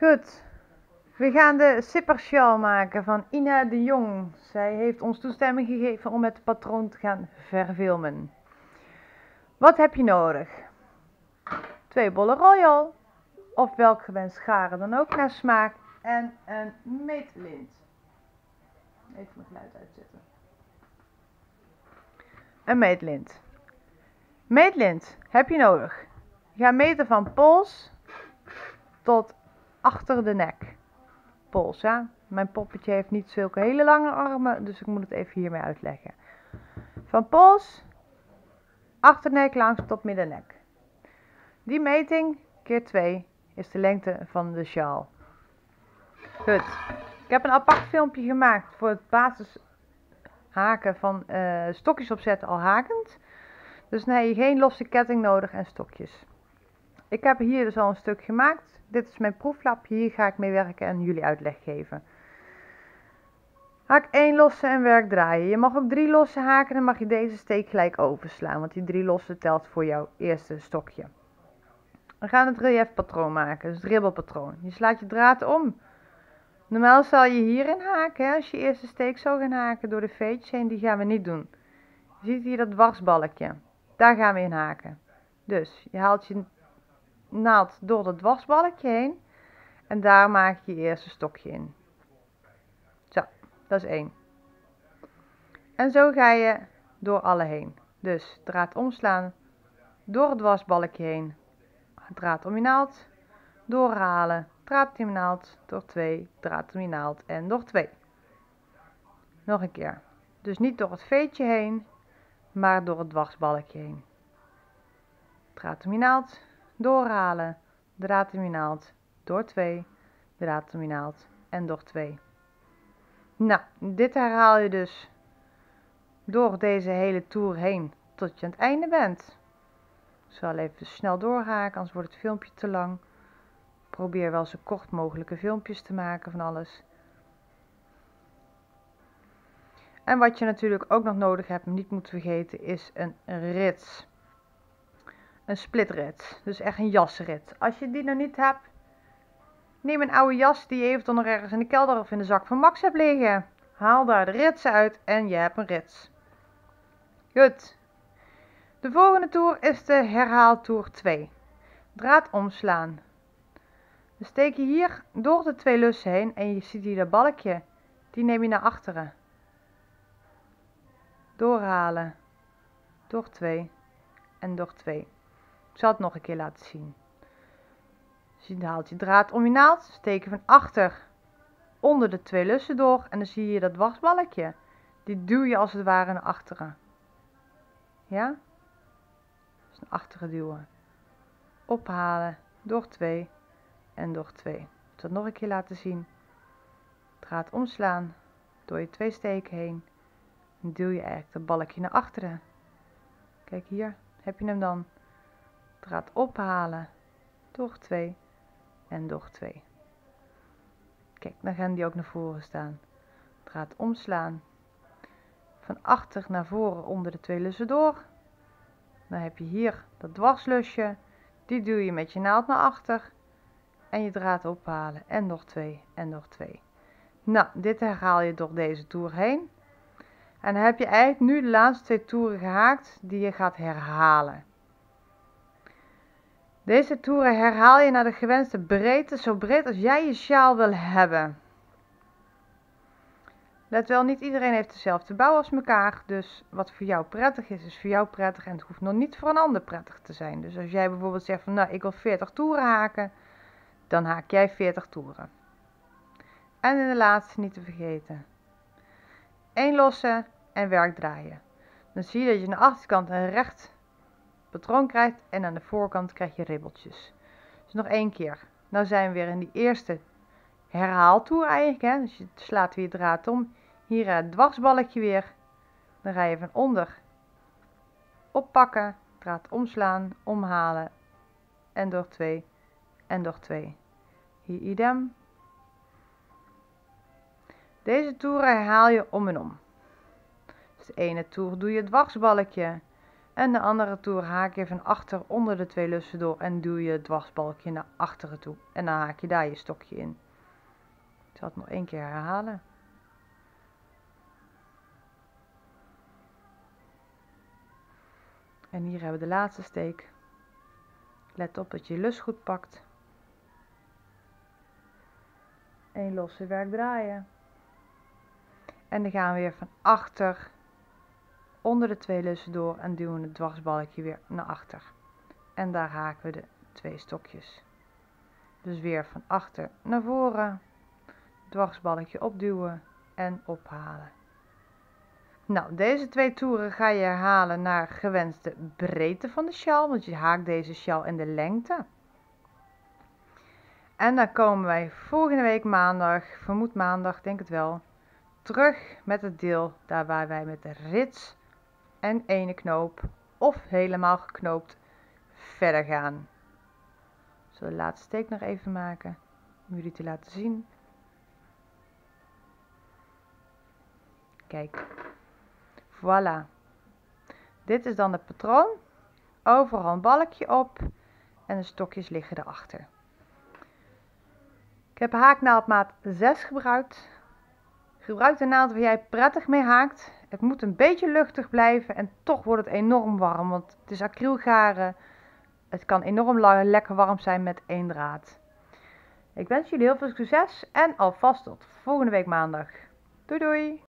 Goed, we gaan de sippersjaal maken van Ina de Jong. Zij heeft ons toestemming gegeven om het patroon te gaan verfilmen. Wat heb je nodig? 2 bollen royal, of welk gewenst garen dan ook naar smaak, en een meetlint. Even mijn geluid uitzetten. Een meetlint. Meetlint heb je nodig. Je gaat meten van pols tot achter de nek. Pols, ja. Mijn poppetje heeft niet zulke hele lange armen, dus ik moet het even hiermee uitleggen. Van pols, achternek langs tot middennek. Die meting keer 2 is de lengte van de sjaal. Goed. Ik heb een apart filmpje gemaakt voor het basishaken van stokjes opzetten al hakend. Dus dan heb je geen losse ketting nodig en stokjes. Ik heb hier dus al een stuk gemaakt. Dit is mijn proeflapje. Hier ga ik mee werken en jullie uitleg geven. Haak 1 losse en werk draaien. Je mag ook 3 losse haken, dan mag je deze steek gelijk overslaan, want die 3 losse telt voor jouw eerste stokje. We gaan het reliefpatroon maken, dus het ribbelpatroon. Je slaat je draad om. Normaal zal je hierin haken, hè, als je eerste steek zou gaan haken door de veetjes heen, die gaan we niet doen. Je ziet hier dat dwarsbalkje, daar gaan we in haken. Dus je haalt je naald door dat dwarsbalkje heen en daar maak je je eerste stokje in. Zo, dat is 1. En zo ga je door alle heen. Dus draad omslaan, door het dwarsbalkje heen, draad om je naald, doorhalen, draad om je naald, door 2, draad om je naald en door 2. Nog een keer. Dus niet door het veetje heen, maar door het dwarsbalkje heen. Draad om je naald, doorhalen, draad om je naald, door 2, draad om je naald en door 2. Nou, dit herhaal je dus door deze hele toer heen tot je aan het einde bent. Ik zal even snel doorhaken, anders wordt het filmpje te lang. Probeer wel zo kort mogelijke filmpjes te maken van alles. En wat je natuurlijk ook nog nodig hebt, niet moet vergeten, is een rits. Een splitrits, dus echt een jasrits. Als je die nog niet hebt, neem een oude jas die je eventueel nog ergens in de kelder of in de zak van Max hebt liggen. Haal daar de rits uit en je hebt een rits. Goed. De volgende toer is de herhaaltoer 2. Draad omslaan. Dan steek je hier door de 2 lussen heen en je ziet hier dat balkje. Die neem je naar achteren. Doorhalen. Door 2 en door 2. Ik zal het nog een keer laten zien. Dus je haalt je draad om je naald, steek je van achter onder de 2 lussen door en dan zie je dat dwarsbalkje. Die duw je als het ware naar achteren. Ja? Dus naar achteren duwen. Ophalen, door 2 en door 2. Ik zal het nog een keer laten zien. Draad omslaan, door je 2 steken heen. En duw je eigenlijk dat balkje naar achteren. Kijk hier, heb je hem dan. Draad ophalen, door 2 en door 2. Kijk, dan gaan die ook naar voren staan. Draad omslaan. Van achter naar voren onder de 2 lussen door. Dan heb je hier dat dwarslusje. Die duw je met je naald naar achter. En je draad ophalen. En nog 2 en nog 2. Nou, dit herhaal je door deze toer heen. En dan heb je eigenlijk nu de laatste 2 toeren gehaakt die je gaat herhalen. Deze toeren herhaal je naar de gewenste breedte, zo breed als jij je sjaal wil hebben. Let wel, niet iedereen heeft dezelfde bouw als elkaar, dus wat voor jou prettig is, is voor jou prettig en het hoeft nog niet voor een ander prettig te zijn. Dus als jij bijvoorbeeld zegt van nou, ik wil 40 toeren haken, dan haak jij 40 toeren. En in de laatste niet te vergeten. 1 losse en werk draaien. Dan zie je dat je aan de achterkant een recht patroon krijgt en aan de voorkant krijg je ribbeltjes. Dus nog 1 keer. Nou zijn we weer in die eerste herhaaltoer eigenlijk. Hè? Dus je slaat weer je draad om. Hier het dwarsbalkje weer. Dan ga je van onder oppakken, draad omslaan, omhalen en door 2 en door 2. Hier idem. Deze toer herhaal je om en om. Dus de ene toer doe je het dwarsbalkje. En de andere toer haak je van achter onder de 2 lussen door en duw je het dwarsbalkje naar achteren toe. En dan haak je daar je stokje in. Ik zal het nog 1 keer herhalen. En hier hebben we de laatste steek. Let op dat je lus goed pakt. 1 losse werk draaien. En dan gaan we weer van achter onder de 2 lussen door en duwen het dwarsbalkje weer naar achter. En daar haken we de 2 stokjes. Dus weer van achter naar voren, dwarsbalkje opduwen en ophalen. Nou, deze 2 toeren ga je herhalen naar gewenste breedte van de sjaal, want je haakt deze sjaal in de lengte. En dan komen wij volgende week maandag, vermoed maandag, denk het wel, terug met het deel daar waar wij met de rits en ene knoop of helemaal geknoopt verder gaan. Ik zal de laatste steek nog even maken om jullie te laten zien. Kijk, voilà. Dit is dan het patroon. Overal een balkje op en de stokjes liggen erachter. Ik heb haaknaaldmaat 6 gebruikt. Gebruik de naald waar jij prettig mee haakt. Het moet een beetje luchtig blijven en toch wordt het enorm warm, want het is acrylgaren. Het kan enorm lekker warm zijn met 1 draad. Ik wens jullie heel veel succes en alvast tot volgende week maandag. Doei doei!